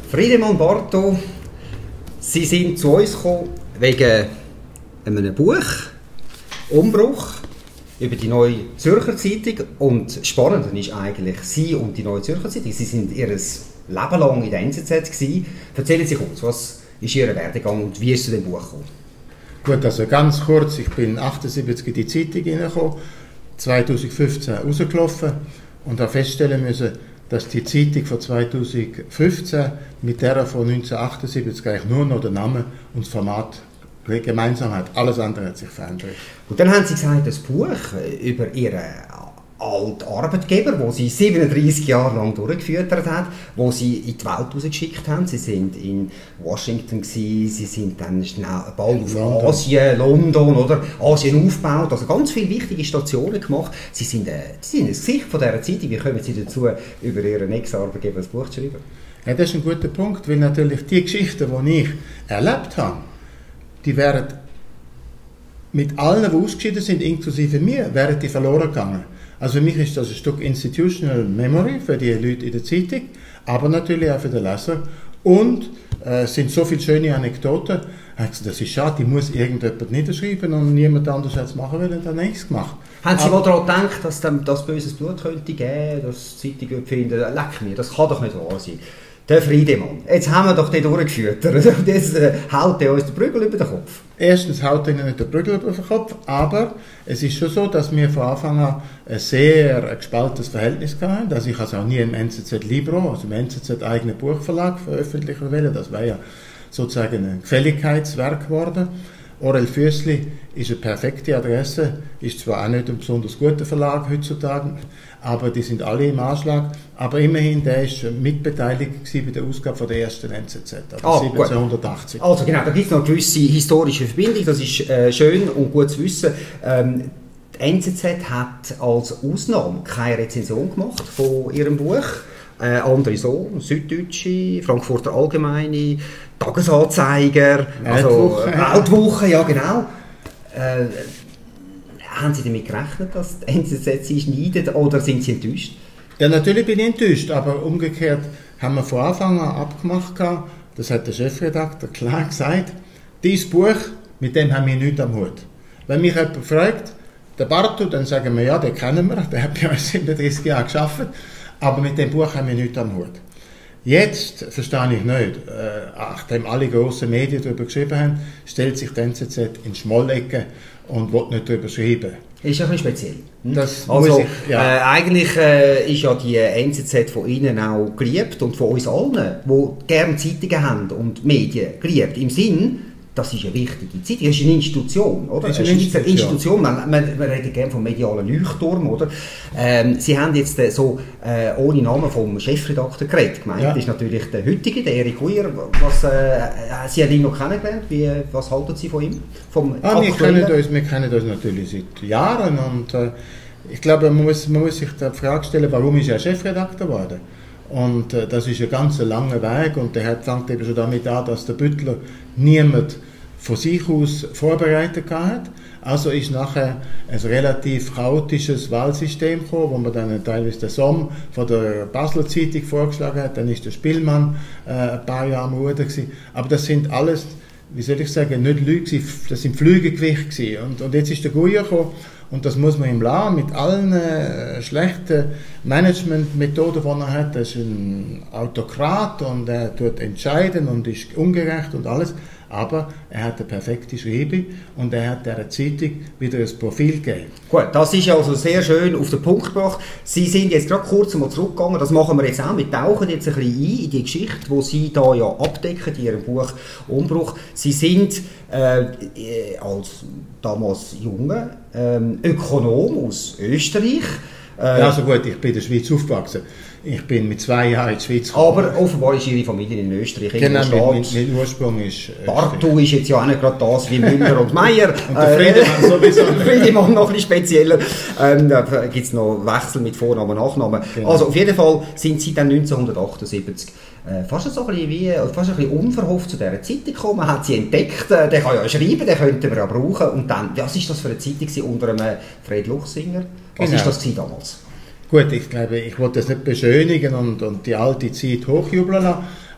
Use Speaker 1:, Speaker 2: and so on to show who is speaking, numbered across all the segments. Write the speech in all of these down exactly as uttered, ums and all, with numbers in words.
Speaker 1: Friedemann Barto, Sie sind zu uns gekommen wegen einem Buch, Umbruch, über die Neue Zürcher Zeitung. Und das Spannende ist eigentlich, Sie und die Neue Zürcher Zeitung, Sie sind Ihr Leben lang in der N Z Z gewesen. Erzählen Sie kurz, was ist Ihr Werdegang und wie ist zu dem Buch gekommen?
Speaker 2: Gut, also ganz kurz, ich bin achtundsiebzig in die Zeitung hineingekommen, zweitausendfünfzehn rausgelaufen und habe feststellen müssen, dass die Zeitung von zweitausendfünfzehn mit der von neunzehnhundertachtundsiebzig eigentlich nur noch den Namen und das Format gemeinsam hat. Alles andere hat sich verändert.
Speaker 1: Und dann haben Sie gesagt, das Buch über Ihren alten Arbeitgeber, den Sie siebenunddreissig Jahre lang durchgeführt haben, wo Sie in die Welt rausgeschickt haben. Sie sind in Washington gewesen, Sie sind dann schnell bald auf London. Asien, London, oder? Asien aufgebaut, also ganz viele wichtige Stationen gemacht. Sie sind, äh, Sie sind das Gesicht von dieser Zeitung. Wie kommen Sie dazu, über Ihren Ex-Arbeitgeber das Buch zu schreiben?
Speaker 2: Ja, das ist ein guter Punkt, weil natürlich die Geschichten, die ich erlebt habe, die wären mit allen, die ausgeschieden sind, inklusive mir, wären die verloren gegangen. Also für mich ist das ein Stück Institutional Memory für die Leute in der Zeitung, aber natürlich auch für den Leser. Und äh, es sind so viele schöne Anekdoten. Das ist schade, die muss irgendjemand niederschreiben und niemand anders hat es machen will und dann nichts gemacht.
Speaker 1: Haben Sie mal daran gedacht, dass das böses Blut könnte geben, dass die Zeitung finden, leck mir, das kann doch nicht wahr sein. Der Friedemann, jetzt haben wir doch den durchgefüttert und jetzt äh, haut er uns den Prügel über den Kopf.
Speaker 2: Erstens haut er nicht den Prügel über den Kopf, aber es ist schon so, dass wir von Anfang an ein sehr gespaltenes Verhältnis hatten. Also ich habe es auch nie im N Z Z Libro, also im N Z Z eigenen Buchverlag veröffentlichen wollen. Das wäre ja sozusagen ein Gefälligkeitswerk geworden. Orel Füssli ist eine perfekte Adresse, ist zwar auch nicht ein besonders guter Verlag heutzutage, aber die sind alle im Anschlag. Aber immerhin, der war mitbeteiligt bei der Ausgabe von der ersten N Z Z, also
Speaker 1: ah,
Speaker 2: siebzehnhundertachtzig.
Speaker 1: Also genau, da gibt es noch eine gewisse historische Verbindung, das ist äh, schön und gut zu wissen. Ähm, die N Z Z hat als Ausnahme keine Rezension gemacht von ihrem Buch. Äh, andere so, Süddeutsche, Frankfurter Allgemeine, Tagesanzeiger, also
Speaker 2: Weltwoche,
Speaker 1: Weltwoche, ja genau. Äh, haben Sie damit gerechnet, dass die N Z Z sie schneidet oder sind Sie enttäuscht?
Speaker 2: Ja, natürlich bin ich enttäuscht, aber umgekehrt haben wir von Anfang an abgemacht, das hat der Chefredakteur klar gesagt, dieses Buch, mit dem haben wir nichts am Hut. Wenn mich jemand fragt, der Barto, dann sagen wir, ja, den kennen wir, der hat bei uns siebenunddreissig Jahre gearbeitet, aber mit dem Buch haben wir nichts am Hut. Jetzt verstehe ich nicht, äh, nachdem alle grossen Medien darüber geschrieben haben, stellt sich die N Z Z in Schmollecke und will nicht darüber schreiben.
Speaker 1: Ist ja ein bisschen speziell. Hm?
Speaker 2: Das
Speaker 1: also,
Speaker 2: muss ich, ja.
Speaker 1: äh, eigentlich äh, ist ja die N Z Z von Ihnen auch geliebt und von uns allen, die gerne Zeitungen haben und Medien geliebt. Im Sinn, das ist eine wichtige Zeitung, das ist eine Institution, oder?
Speaker 2: Das ist eine
Speaker 1: eine
Speaker 2: Institution.
Speaker 1: Institution. Man, man, man redet gerne vom medialen Leuchtturm, oder? Ähm, Sie haben jetzt äh, so äh, ohne Namen vom Chefredakteur geredet. Gemeint ja. ist natürlich der heutige, der Erik Weir. Was, äh, Sie haben ihn noch kennengelernt. Wie, was halten Sie von ihm? Vom
Speaker 2: ah, wir, kennen uns, wir kennen uns natürlich seit Jahren und äh, ich glaube, man muss, man muss sich die Frage stellen, warum ist er Chefredakteur geworden? Und äh, das ist ein ganz langer Weg und der fängt eben schon damit an, dass der Büttler niemand von sich aus vorbereitet hat. Also ist nachher ein relativ chaotisches Wahlsystem gekommen, wo man dann teilweise den Somm von der Basler Zeitung vorgeschlagen hat, dann ist der Spielmann äh, ein paar Jahre am Ruder gewesen. Aber das sind alles, wie soll ich sagen, nicht Leute, das sind Flügelgewicht gewesen. Und, und jetzt ist der Guyer gekommen und das muss man ihm lassen, mit allen äh, schlechten Managementmethoden, die er hat. Er ist ein Autokrat und er tut entscheiden und ist ungerecht und alles. Aber er hat eine perfekte Schreibe und er hat dieser Zeitung wieder ein Profil gegeben.
Speaker 1: Gut, das ist also sehr schön auf den Punkt gebracht. Sie sind jetzt gerade kurz einmal zurückgegangen, das machen wir jetzt auch. Wir tauchen jetzt ein bisschen ein in die Geschichte, die Sie da ja abdecken in Ihrem Buch Umbruch. Sie sind äh, als damals junger ähm, Ökonom aus Österreich.
Speaker 2: Äh, ja, also gut, ich bin in der Schweiz aufgewachsen. Ich bin mit zwei Jahren in die Schweiz
Speaker 1: gekommen. Aber offenbar ist Ihre Familie in Österreich.
Speaker 2: Genau, mein, mein Ursprung ist
Speaker 1: Barto ist jetzt ja auch nicht gerade das wie Müller und Meier.
Speaker 2: Und der Friedemann sowieso.
Speaker 1: Der Friedemann noch ein bisschen spezieller. Ähm, da gibt es noch Wechsel mit Vornamen und Nachnamen. Genau. Also auf jeden Fall sind Sie dann neunzehnhundertachtundsiebzig äh, fast, so ein bisschen wie, fast ein bisschen unverhofft zu dieser Zeitung gekommen. Man hat sie entdeckt, äh, der kann ja schreiben, den könnten wir ja brauchen. Und dann, was war das für eine Zeitung unter einem Fred Luchsinger? Was war genau. das damals?
Speaker 2: Gut, ich glaube, ich wollte das nicht beschönigen und, und die alte Zeit hochjubeln lassen,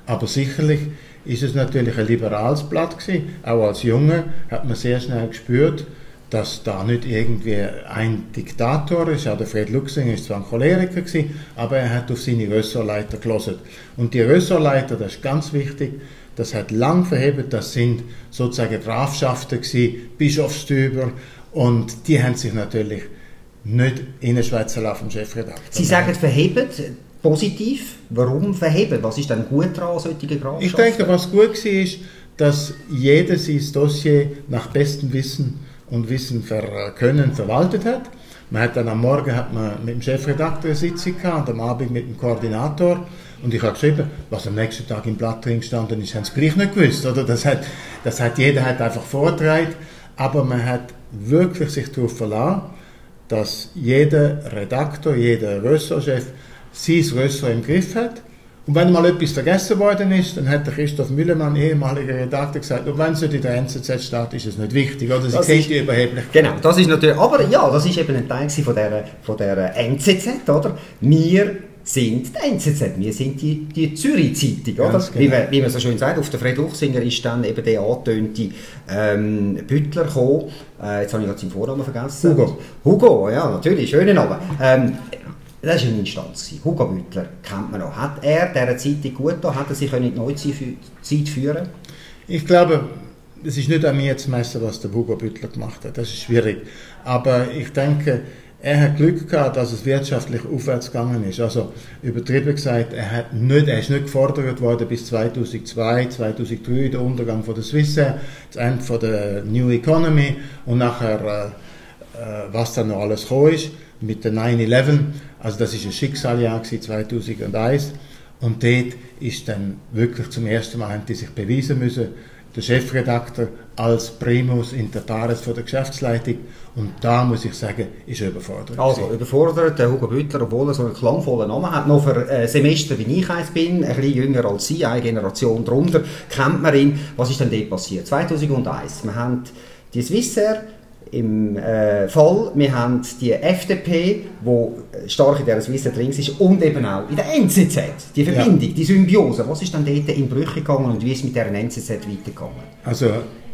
Speaker 2: Aber sicherlich ist es natürlich ein liberales Blatt gewesen. Auch als Junge hat man sehr schnell gespürt, dass da nicht irgendwie ein Diktator ist. Auch der Fred Luchsinger ist zwar ein Choleriker gewesen, aber er hat auf seine Ressortleiter gehört. Und die Ressortleiter, das ist ganz wichtig, das hat lang verhebt, das sind sozusagen Grafschaften gewesen, Bischofstümer, und die haben sich natürlich nicht reinschwätzen lassen vom Chefredakteur.
Speaker 1: Sie sagen verheben, positiv. Warum verheben? Was ist denn gut daran, solche Grafschaften?
Speaker 2: Ich denke, was gut war, ist, dass jeder sein Dossier nach bestem Wissen und Wissen ver können verwaltet hat. Man hat dann am Morgen hat man mit dem Chefredakteur eine Sitzung gehabt und am Abend mit dem Koordinator. Und ich habe geschrieben, was am nächsten Tag im Blatt drin gestanden ist, haben sie gleich nicht gewusst. Oder? Das, hat, das hat jeder hat einfach vorgetragen. Aber man hat wirklich sich darauf verlassen, dass jeder Redakteur, jeder Ressortchef sein Ressort im Griff hat. Und wenn mal etwas vergessen worden ist, dann hat der Christoph Müllemann, ehemaliger Redakteur, gesagt, und wenn es nicht in der N Z Z steht, ist es nicht wichtig, oder? Sie kennt die überheblich.
Speaker 1: Genau, das ist natürlich, aber ja, das ist eben ein Teil von der, von der N Z Z, oder? Wir sind die N Z Z, wir sind die, die Zürich-Zeitung, oder? Genau. Wie, man, wie man so schön sagt, auf der Fred Luchsinger ist dann eben der angetönte ähm, Büttler gekommen, äh, jetzt habe ich gerade seinen Vornamen vergessen.
Speaker 2: Hugo.
Speaker 1: Hugo, ja, natürlich, schöner Name. Ähm, Das war eine Instanz. Hugo Büttler kennt man noch. Hat er dieser Zeitung gut getan? Hat er sich in die Neuzeit führen?
Speaker 2: Ich glaube, es ist nicht an mir zu messen, was der Hugo Büttler gemacht hat. Das ist schwierig. Aber ich denke, er hat Glück gehabt, dass es wirtschaftlich aufwärts gegangen ist. Also übertrieben gesagt, er, hat nicht, er ist nicht gefordert worden bis zweitausendzwei, zweitausenddrei, der Untergang von der Swissair, das Ende von der New Economy und nachher, äh, was dann noch alles gekommen ist, mit der nine eleven. Also das war ein Schicksalsjahr zweitausendeins. Und dort ist dann wirklich zum ersten Mal, haben die sich beweisen müssen, der Chefredakteur als Primus inter pares von der Geschäftsleitung. Und da muss ich sagen, ist er überfordert.
Speaker 1: Also überfordert, der Hugo Büttler, obwohl er so einen klangvollen Namen hat, noch für ein Semester, wie ich eins bin, ein bisschen jünger als Sie, eine Generation drunter, kennt man ihn. Was ist denn dort passiert? zweitausendeins, wir haben die Swissair im äh, Fall, wir haben die F D P, die stark in dieser Swissair drin ist, und eben auch in der N Z Z, die Verbindung, ja. Die Symbiose. Was ist dann dort in Brüche gegangen und wie ist mit dieser N Z Z weitergegangen?
Speaker 2: Also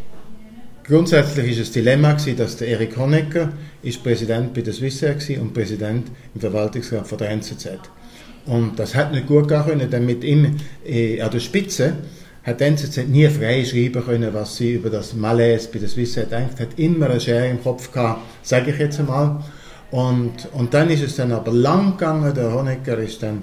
Speaker 2: grundsätzlich ist das Dilemma gewesen, dass der Erich Honecker ist Präsident bei der Swissair war und Präsident im Verwaltungsrat von der N Z Z. Und das hat nicht gut gehen können, denn mit ihm äh, an der Spitze hat die N Z Z nie frei schreiben können, was sie über das Malaise bei der Swissair denkt, hat immer eine Schere im Kopf gehabt, sage ich jetzt einmal. Und, und dann ist es dann aber lang gegangen, der Honecker ist dann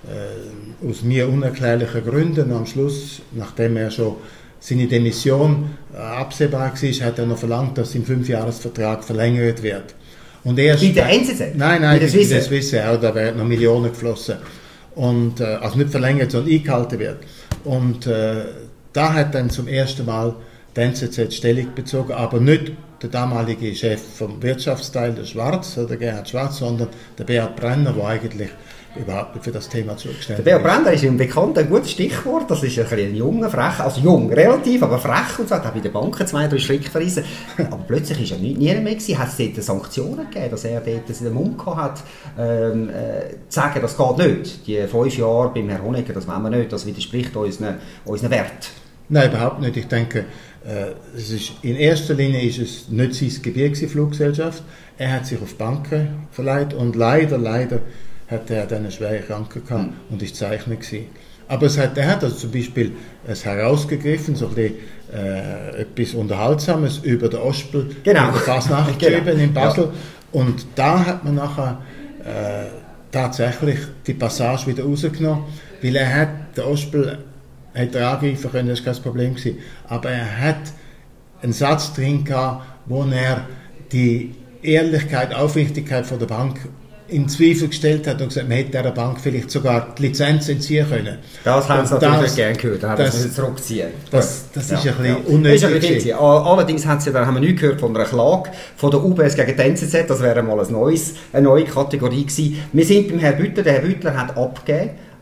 Speaker 2: äh, aus mir unerklärlichen Gründen am Schluss, nachdem er schon seine Demission äh, absehbar war, hat er noch verlangt, dass sein Fünfjahresvertrag verlängert wird. Und erst,
Speaker 1: bei der N Z Z?
Speaker 2: Nein, nein,
Speaker 1: bei der Swissair?
Speaker 2: Swissair, da werden noch Millionen geflossen. Und, äh, also nicht verlängert, sondern eingehalten wird. Und äh, da hat dann zum ersten Mal die N Z Z Stellung bezogen, aber nicht der damalige Chef vom Wirtschaftsteil, der Schwarz, der Gerhard Schwarz, sondern der Beat Brenner, der eigentlich überhaupt für das Thema zugestellt ist.
Speaker 1: Der Beat Brenner ist ein bekannter, ein gutes Stichwort. Das ist ein, ein junger, frech, also jung, relativ, aber frech und so. Hat bei den Banken zwei, drei Schritte verrissen. Aber plötzlich ist er nicht nie mehr gewesen. Hat es dort Sanktionen gegeben, dass er dort den Mund gehabt hat, ähm, äh, zu sagen, das geht nicht. Die fünf Jahre beim Herrn Honecker, das wollen wir nicht. Das widerspricht unseren, unseren Wert.
Speaker 2: Nein, überhaupt nicht. Ich denke, äh, es ist, in erster Linie ist es nicht sein Gebiet, die Fluggesellschaft. Er hat sich auf Banken verleiht und leider, leider hat er dann eine schwere Krankheit gehabt mhm. und ist Zeichner gewesen. Aber es hat, er hat also zum Beispiel es herausgegriffen, so ein bisschen, äh, etwas Unterhaltsames über den Ospel,
Speaker 1: genau.
Speaker 2: über Fasnacht geschrieben
Speaker 1: genau.
Speaker 2: in Basel. Ja. Und da hat man nachher äh, tatsächlich die Passage wieder rausgenommen, weil er hat, der Ospel hätte er angreifen können, das war kein Problem gewesen. Aber er hat einen Satz drin gehabt, wo er die Ehrlichkeit, Aufrichtigkeit von der Bank in Zweifel gestellt hat und gesagt, man hätte der Bank vielleicht sogar die Lizenz entziehen können.
Speaker 1: Das haben sie natürlich das, gerne gehört, da haben sie zurückziehen.
Speaker 2: Das, das
Speaker 1: ja,
Speaker 2: ist ein bisschen
Speaker 1: ja.
Speaker 2: unnötig.
Speaker 1: Ein bisschen allerdings hat sie, da haben wir nichts gehört von einer Klage von der U B S gegen die N Z Z, das wäre mal ein neues, eine neue Kategorie gewesen. Wir sind beim Herrn Büttler, der Herr Büttler hat abgegeben,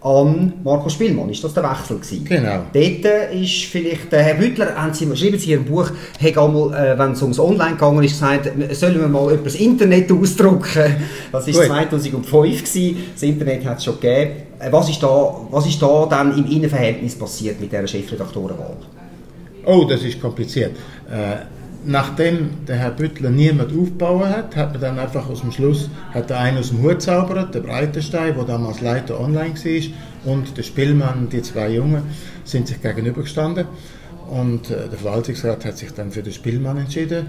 Speaker 1: an Marco Spielmann. Ist das der Wechsel gewesen?
Speaker 2: Genau.
Speaker 1: Dort ist vielleicht, äh, Herr Büttler, haben Sie, schreiben Sie in Ihrem Buch, hat einmal, äh, wenn es ums Online gegangen ist, gesagt, sollen wir mal etwas Internet ausdrucken. Das war zweitausendfünf gewesen. Das Internet hat es schon gegeben. Äh, was ist da, was ist da dann im Innenverhältnis passiert mit dieser Chefredaktorenwahl?
Speaker 2: Oh, das ist kompliziert. Äh, nachdem der Herr Büttler niemand aufgebaut hat, hat man dann einfach aus dem Schluss hat er einen aus dem Hut zaubert, der Breitenstein, der damals Leiter online war, und der Spielmann, die zwei Jungen, sind sich gegenübergestanden. Und äh, der Verwaltungsrat hat sich dann für den Spielmann entschieden.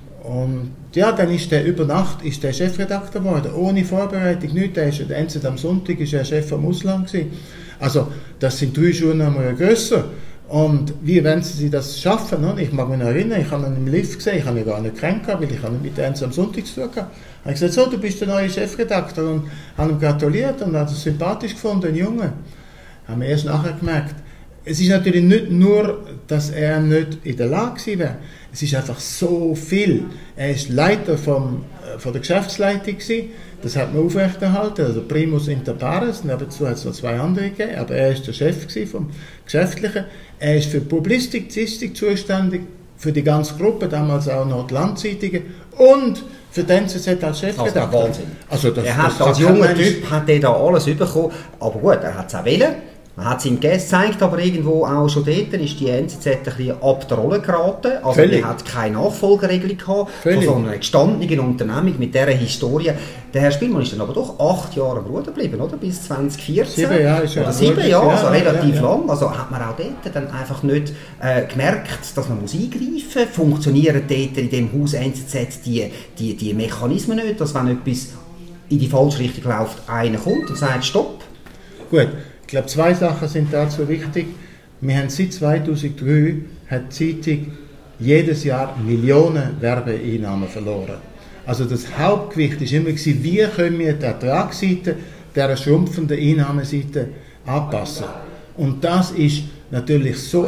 Speaker 2: Und ja, dann ist der über Nacht ist der Chefredakteur geworden, ohne Vorbereitung, nichts. Der, ist, der N Z am Sonntag war er Chef vom Ausland gewesen. Also, das sind drei Schuhnummern grösser. Und wie wollen Sie das schaffen? Ne? Ich mag mich noch erinnern, ich habe ihn im Lift gesehen, ich habe ihn gar nicht kennengelernt, weil ich nicht mit der N Z am Sonntag zu tun hatte. Ich habe gesagt, so, du bist der neue Chefredakteur, und habe ihm gratuliert und hat es sympathisch gefunden, den Jungen. Haben wir erst nachher gemerkt. Es ist natürlich nicht nur, dass er nicht in der Lage gewesen wäre. Es ist einfach so viel. Er ist Leiter vom, äh, von der Geschäftsleitung gewesen. Das hat man aufrechterhalten, also Primus inter pares. Dazu hat es noch zwei andere gegeben, aber er ist der Chef vom Geschäftlichen. Er ist für Publizistik zuständig, für die ganze Gruppe, damals auch noch die Landzeitungen, und für den N Z Z als Chefredakteur.
Speaker 1: Also Wahnsinn.
Speaker 2: Also das,
Speaker 1: er hat
Speaker 2: das
Speaker 1: als junger Typ hat er da alles bekommen, aber gut, er hat es auch wollen. Man hat es ihm gezeigt, aber irgendwo auch schon dort ist die N Z Z ein bisschen ab der Rolle geraten. Also
Speaker 2: Völlig.
Speaker 1: er hat keine Nachfolgeregelung gehabt
Speaker 2: Völlig.
Speaker 1: von so einer gestandenen Unternehmung mit dieser Historie. Der Herr Spielmann ist dann aber doch acht Jahre am Ruder geblieben, oder? Bis zwanzig vierzehn.
Speaker 2: Sieben Jahre ist ja
Speaker 1: Oder sieben Jahre, also
Speaker 2: ja,
Speaker 1: relativ
Speaker 2: ja, ja.
Speaker 1: lang. Also hat man auch dort dann einfach nicht äh, gemerkt, dass man muss eingreifen muss. Funktionieren dort in dem Haus N Z Z die, die, die Mechanismen nicht, dass wenn etwas in die falsche Richtung läuft, einer kommt und sagt Stopp.
Speaker 2: Gut. Ich glaube, zwei Sachen sind dazu wichtig. Wir haben seit zweitausenddrei hat die Zeitung jedes Jahr Millionen Werbeeinnahmen verloren. Also das Hauptgewicht war immer, wie können wir die Ertragsseite dieser schrumpfenden Einnahmeseite anpassen. Und das ist natürlich so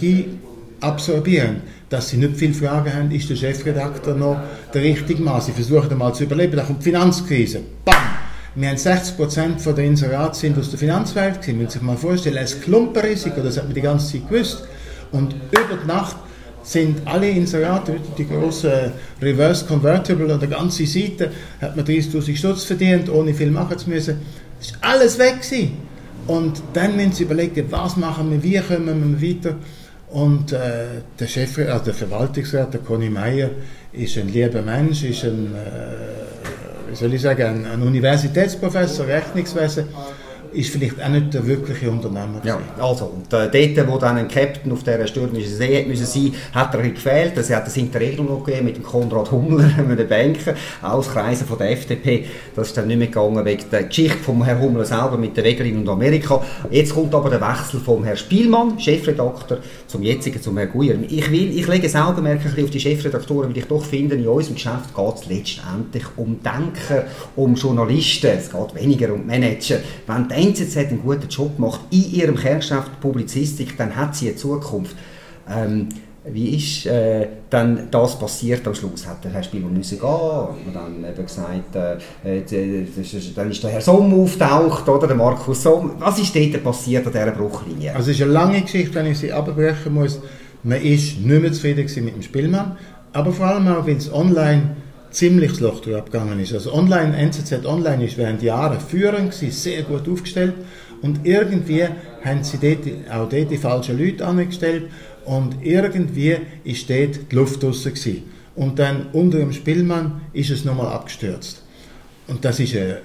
Speaker 2: energieabsorbierend, dass sie nicht viele Fragen haben, ist der Chefredakteur noch der richtige Mann? Sie versuchen einmal zu überleben, da kommt die Finanzkrise. Bam! Wir haben sechzig Prozent der Inserate sind aus der Finanzwelt gewesen. Man muss sich mal vorstellen, ein Klumpenrisiko, das hat man die ganze Zeit gewusst. Und über die Nacht sind alle Inserate, die grossen Reverse Convertible und die ganze Seite, hat man dreißigtausend Stutz verdient, ohne viel machen zu müssen. Das ist alles weg gewesen. Und dann müssen sie überlegen, was machen wir, wie kommen wir weiter. Und äh, der Chef, also der Verwaltungsrat, der Conny Meier, ist ein lieber Mensch, ist ein äh, wie soll ich sagen, ein, ein Universitätsprofessor, Rechnungswesen, ist vielleicht auch nicht der wirkliche Unternehmer.
Speaker 1: Ja, also, und äh, dort, wo dann ein Captain auf dieser stürmischen See hat müssen sein, hat er gefehlt. Es hat das Interregnum noch gegeben mit dem Konrad Hummler, einem Banker, aus Kreisen von der F D P. Das ist dann nicht mehr gegangen wegen der Geschichte vom Herrn Hummler selber mit der Wegerin und Amerika. Jetzt kommt aber der Wechsel vom Herrn Spielmann, Chefredakteur, zum jetzigen, zum Herrn Guyer. Ich, will, ich lege das Augenmerk ein bisschen auf die Chefredaktoren, weil ich doch finde, in unserem Geschäft geht es letztendlich um Denker, um Journalisten. Es geht weniger um Manager. Wenn die N Z Z einen guten Job macht in ihrem Kerngeschäft Publizistik, dann hat sie eine Zukunft. Ähm, wie ist äh, dann das passiert am Schluss? Hat der Herr Spielmann müssen gehen? Hat man dann eben gesagt, äh, äh, dann ist der Herr Somm auftaucht, oder der Markus Somm. Was ist dort passiert an dieser Bruchlinie?
Speaker 2: Also es ist eine lange Geschichte, wenn ich sie abbrechen muss. Man war nicht mehr zufrieden mit dem Spielmann, aber vor allem auch, weil es online ziemlich das Loch abgegangen ist. Also online, N Z Z Online ist während Jahren führend gewesen, sehr gut aufgestellt, und irgendwie haben sie dort, auch dort die falschen Leute angestellt, und irgendwie ist dort die Luft draussen gewesen. Und dann unter dem Spielmann ist es nochmal abgestürzt. Und das ist eine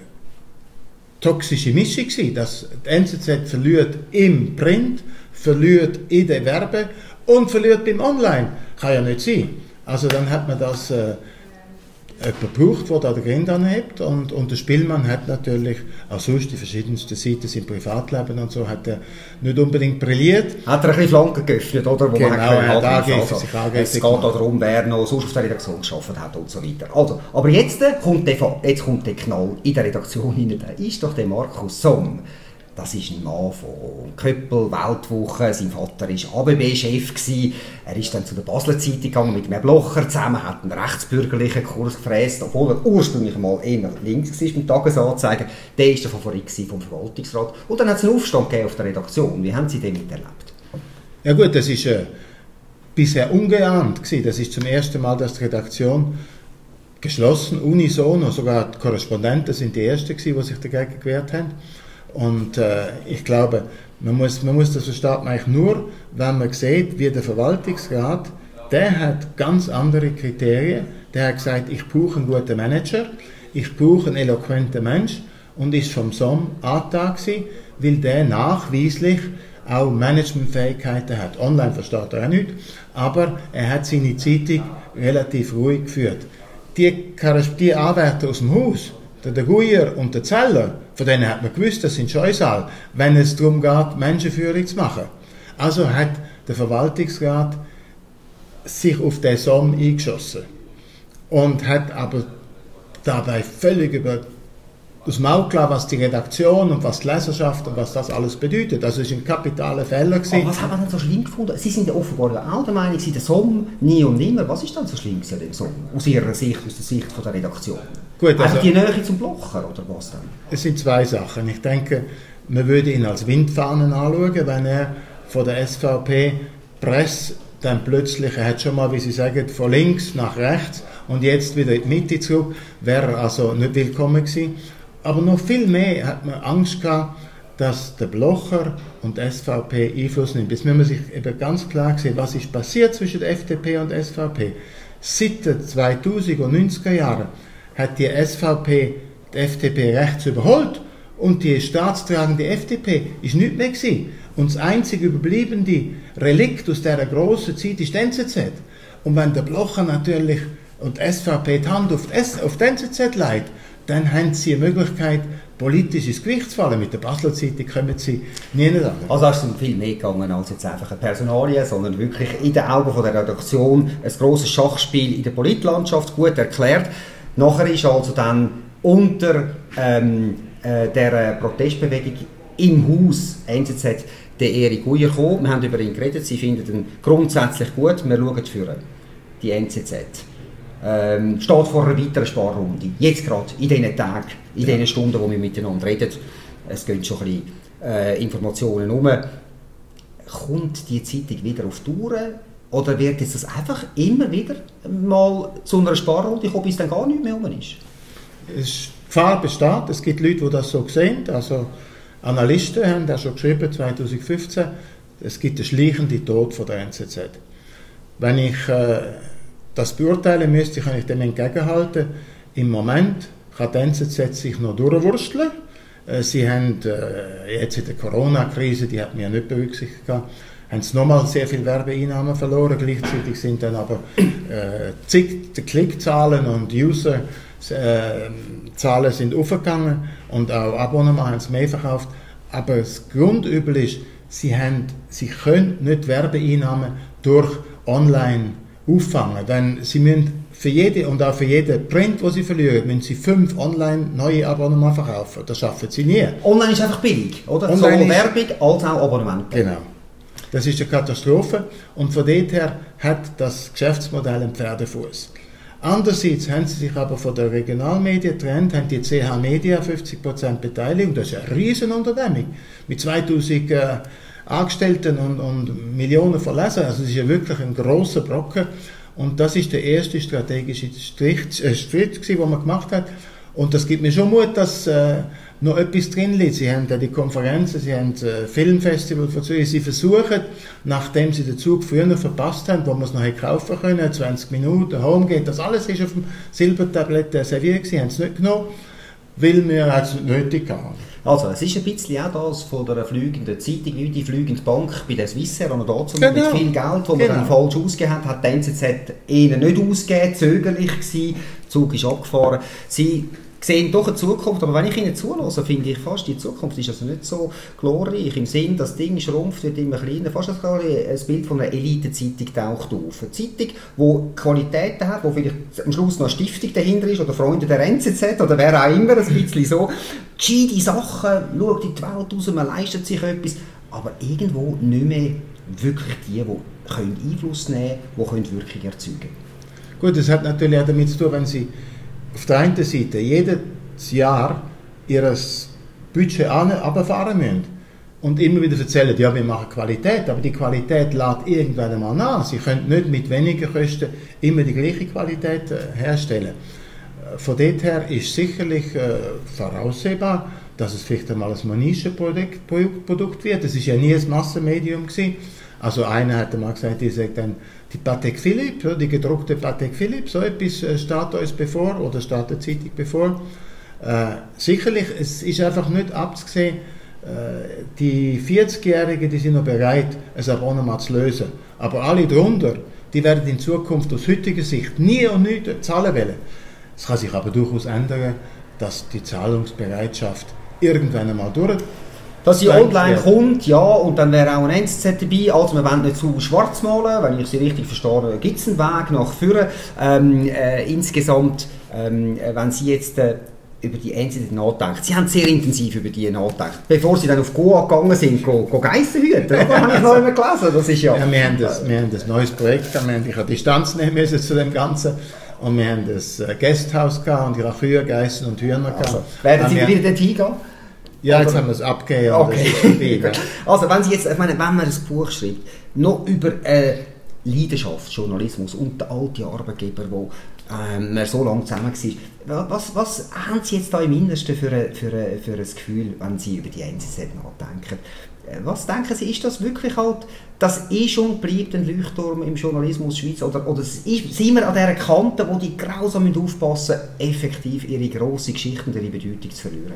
Speaker 2: toxische Mischung gewesen, dass die N Z Z verliert im Print, verliert in der Werbe und verliert beim Online. Kann ja nicht sein. Also dann hat man das äh, jemand braucht, der da den Grind anhebt, und, und der Spielmann hat natürlich auch sonst die verschiedensten Seiten im Privatleben und so, hat er nicht unbedingt brilliert.
Speaker 1: Hat er ein bisschen Flanken geöffnet, oder? Wo
Speaker 2: Genau,
Speaker 1: man
Speaker 2: er hat
Speaker 1: angreifen.
Speaker 2: also, es geht
Speaker 1: auch darum, wer noch sonst auf der Redaktion gearbeitet hat und so weiter. Also, aber jetzt kommt der, jetzt kommt der Knall in der Redaktion hinein. Da ist doch der Markus Somm. Das ist ein Mann von Köppel, Weltwoche, sein Vater war A B B-Chef. Er ist dann zu der Basler Zeitung gegangen mit einem Blocher zusammen, hat einen rechtsbürgerlichen Kurs gefräst, obwohl er ursprünglich mal eher links war beim Tagesanzeiger. Der war der Favorit vom Verwaltungsrat. Und dann hat es einen Aufstand gegeben auf der Redaktion. Wie haben Sie den miterlebt?
Speaker 2: Ja gut, das ist äh, bisher ungeahnt gewesen. Das ist zum ersten Mal, dass die Redaktion geschlossen, unisono, sogar die Korrespondenten sind die Ersten gewesen, die sich dagegen gewehrt haben. Und äh, ich glaube, man muss, man muss das verstehen eigentlich nur, wenn man sieht, wie der Verwaltungsrat, der hat ganz andere Kriterien. Der hat gesagt, ich brauche einen guten Manager, ich brauche einen eloquenten Mensch und ist vom S O M angetan, weil der nachweislich auch Managementfähigkeiten hat. Online versteht er auch nicht, aber er hat seine Zeitung relativ ruhig geführt. Die, die Anwärter aus dem Haus, der, der Guyer und der Zeller, von denen hat man gewusst, das sind Scheusal, wenn es darum geht, Menschenführung zu machen. Also hat der Verwaltungsrat sich auf den S O M eingeschossen und hat aber dabei völlig über das Maul gelassen, was die Redaktion und was die Leserschaft und was das alles bedeutet. Also es war ein kapitaler Fehler gewesen.
Speaker 1: Aber was hat man denn so schlimm gefunden? Sie sind ja offenbar auch der Meinung, der S O M nie und nimmer. Was ist dann so schlimm an dem S O M? Aus Ihrer Sicht, aus der Sicht von der Redaktion?
Speaker 2: Gut, also,
Speaker 1: einfach die Nähe zum Blocher, oder was dann?
Speaker 2: Es sind zwei Sachen. Ich denke, man würde ihn als Windfahnen anschauen, wenn er von der S V P Presse dann plötzlich, er hat schon mal, wie Sie sagen, von links nach rechts und jetzt wieder in die Mitte zurück, wäre er also nicht willkommen gewesen. Aber noch viel mehr hat man Angst gehabt, dass der Blocher und die S V P Einfluss nimmt. Jetzt müssen wir sich eben ganz klar sehen, was ist passiert zwischen der F D P und der S V P. Seit den zweitausender und neunziger Jahren hat die S V P die F D P rechts überholt und die staatstragende F D P ist nicht mehr gewesen. Und das einzige überbliebene Relikt aus dieser grossen Zeit ist die N Z Z. Und wenn der Blocher natürlich und die S V P die Hand auf die, S- auf die N Z Z legt, dann haben sie eine Möglichkeit, politisch ins Gewicht zu fallen. Mit der Basler Zeitung kommen sie nie an.
Speaker 1: Also ist es viel mehr gegangen als jetzt einfach eine Personalie, sondern wirklich in den Augen von der Redaktion ein grosses Schachspiel in der Politlandschaft, gut erklärt. Nachher ist also dann unter ähm, äh, der Protestbewegung im Haus N Z Z der Erik Guyer gekommen. Wir haben über ihn geredet, sie finden ihn grundsätzlich gut. Wir schauen für die N Z Z. Ähm, steht vor einer weiteren Sparrunde. Jetzt gerade, in diesen Tagen, in ja. diesen Stunden, wo wir miteinander reden. Es gehen schon ein bisschen äh, Informationen um. Kommt die Zeitung wieder auf die Touren? Oder wird jetzt das einfach immer wieder mal zu einer Sparrunde kommen, bis dann gar nicht mehr um ist?
Speaker 2: Die Gefahr besteht. Es gibt Leute, die das so sehen. Also Analysten haben das schon geschrieben, zwanzig fünfzehn. Es gibt einen schleichenden Tod von der N Z Z. Wenn ich äh, das beurteilen müsste, kann ich dem entgegenhalten. Im Moment kann die N Z Z sich noch durchwursteln. Sie haben äh, jetzt in der Corona-Krise, die hat mir ja nicht berücksichtigt, haben sie nochmal sehr viel Werbeeinnahmen verloren. Gleichzeitig sind dann aber äh, zig, die Klickzahlen und Userzahlen äh, sind aufgegangen und auch Abonnements haben sie mehr verkauft. Aber das Grundübel ist, sie, haben, sie können nicht Werbeeinnahmen durch Online auffangen, denn sie müssen für jede und auch für jeden Print, den sie verlieren, müssen sie fünf online neue Abonnements verkaufen. Das schaffen sie nie.
Speaker 1: Online ist einfach billig, oder?
Speaker 2: Online
Speaker 1: Sowohl
Speaker 2: ist,
Speaker 1: Werbung als auch Abonnement.
Speaker 2: Genau. Das ist eine Katastrophe und von dort her hat das Geschäftsmodell einen Pferdefuß. Andererseits haben sie sich aber von der Regionalmedien getrennt, haben die C H Media fünfzig Prozent Beteiligung, das ist eine Riesenunternehmung mit zweitausend äh, Angestellten und, und Millionen von Lesern. Also es ist ja wirklich ein grosser Brocken. Und das ist der erste strategische Schritt, äh, Schritt den man gemacht hat. Und das gibt mir schon Mut, dass äh, noch etwas drin liegt. Sie haben ja die Konferenzen, Sie haben das äh, Filmfestival von Zürich. Sie versuchen, nachdem Sie den Zug früher verpasst haben, wo man es noch hätte kaufen können, zwanzig Minuten, Homegate, das alles ist auf dem Silbertablett serviert gewesen, haben es nicht genommen, weil wir es nicht nötig haben.
Speaker 1: Also, es ist ein bisschen auch das von der fliegenden Zeitung, wie die fliegende Bank bei der Swissair, und dazu genau. mit viel Geld, das man genau. dann falsch ausgegeben hat, hat die N Z Z ihnen nicht ausgegeben, zögerlich gewesen, der Zug ist abgefahren. Sie sehen doch eine Zukunft, aber wenn ich ihnen zuhöre, finde ich fast, die Zukunft ist also nicht so glorreich, im Sinn, das Ding schrumpft, wird immer kleiner, fast als ein Bild von einer Elite-Zeitung taucht auf. Eine Zeitung, die Qualitäten hat, wo vielleicht am Schluss noch eine Stiftung dahinter ist, oder Freunde der N Z Z, oder wer auch immer, ein bisschen so. Gescheite Sachen, schaut in die Welt raus, man leistet sich etwas, aber irgendwo nicht mehr wirklich die, die können Einfluss nehmen können, die Wirkung erzeugen können.
Speaker 2: Gut, das hat natürlich auch damit zu tun, wenn Sie auf der einen Seite jedes Jahr ihr Budget runterfahren müssen und immer wieder erzählen, ja, wir machen Qualität, aber die Qualität lädt irgendwann einmal nach. Sie können nicht mit weniger Kosten immer die gleiche Qualität äh, herstellen. Von dort her ist sicherlich äh, voraussehbar, dass es vielleicht einmal ein Nischenprodukt Produkt wird. Es war ja nie ein Massenmedium gewesen. Also einer hat mal gesagt, die sagt dann, die Patek Philippe, die gedruckte Patek Philippe, so etwas steht uns bevor oder steht der Zeitung bevor. Äh, sicherlich, es ist einfach nicht abzusehen, äh, die vierzigjährigen, die sind noch bereit, ein Abonnement zu lösen. Aber alle drunter, die werden in Zukunft aus heutiger Sicht nie und nichts zahlen wollen. Es kann sich aber durchaus ändern, dass die Zahlungsbereitschaft irgendwann einmal durch.
Speaker 1: Dass sie online kommt, ja, und dann wäre auch ein N Z Z dabei, also wir wollen nicht zu schwarz malen, wenn ich sie richtig verstehe, gibt es einen Weg nach vorne. Ähm, äh, insgesamt, ähm, wenn Sie jetzt äh, über die N Z Z nachdenken, Sie haben sehr intensiv über die nachgedacht, bevor Sie dann auf Goa gegangen sind, go, go Geissen hüten, oder? Habe ich noch immer gelesen, das ist ja...
Speaker 2: ja wir, haben das, wir haben das neues Projekt, wir haben eine Distanz nehmen müssen zu dem Ganzen. Und wir haben das Gasthaus gehabt und ich habe Kühe, Geissen und Hühner gehabt. Also,
Speaker 1: werden Sie wieder dort hingehen?
Speaker 2: Ja, jetzt haben wir es abgegeben.
Speaker 1: Okay. Also wenn Sie jetzt, ich meine, wenn man ein Buch schreibt, noch über äh, Leidenschaft, Journalismus und den alten Arbeitgeber, wo ähm, man so lange zusammen war, was, was haben Sie jetzt da im Innersten für, ein, für, ein, für ein Gefühl, wenn Sie über die N Z Z nachdenken? Was denken Sie, ist das wirklich halt, das ist und bleibt ein Leuchtturm im Journalismus Schweiz, oder, oder ist, sind wir an dieser Kante, wo die grausam aufpassen müssen, effektiv ihre grosse Geschichte und ihre Bedeutung zu verlieren?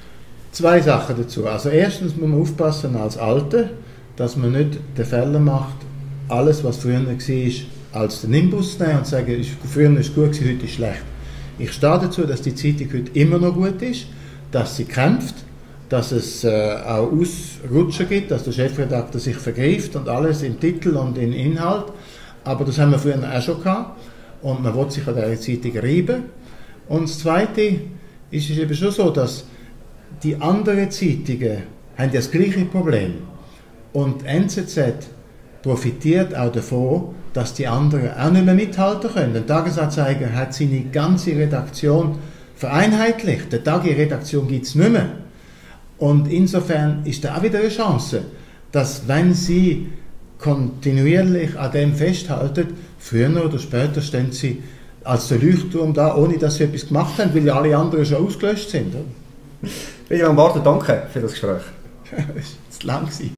Speaker 2: Zwei Sachen dazu. Also erstens muss man aufpassen als Alte, dass man nicht den Fehler macht, alles, was früher war, als den Nimbus zu nehmen und zu sagen, früher war es gut, heute ist schlecht. Ich stehe dazu, dass die Zeitung heute immer noch gut ist, dass sie kämpft, dass es äh, auch Ausrutscher gibt, dass der Chefredakteur sich vergreift und alles im Titel und im Inhalt. Aber das haben wir früher auch schon gehabt und man will sich an dieser Zeitung reiben. Und das Zweite ist es eben schon so, dass die anderen Zeitungen haben das gleiche Problem. Und N Z Z profitiert auch davon, dass die anderen auch nicht mehr mithalten können. Der Tagesanzeiger hat seine ganze Redaktion vereinheitlicht. Die Tagesredaktion gibt es nicht mehr. Und insofern ist da auch wieder eine Chance, dass wenn sie kontinuierlich an dem festhalten, früher oder später stehen sie als der Leuchtturm da, ohne dass sie etwas gemacht haben, weil ja alle anderen schon ausgelöscht sind.
Speaker 1: William Bartelt, danke für das Gespräch.
Speaker 2: Es war lang.